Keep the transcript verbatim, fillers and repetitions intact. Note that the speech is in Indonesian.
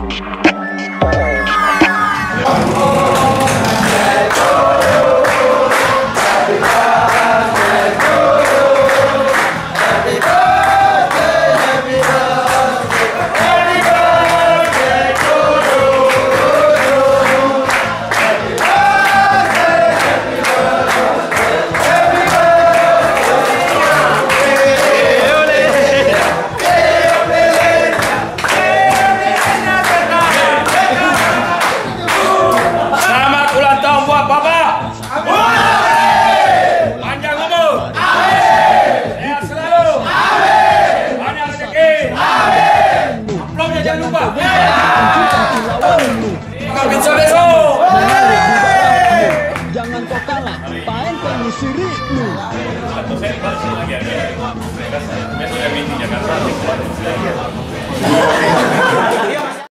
Jangan kau kalah, paen penyisirikmu. Satu saya pasti lagi ada. Besok ya di Jakarta.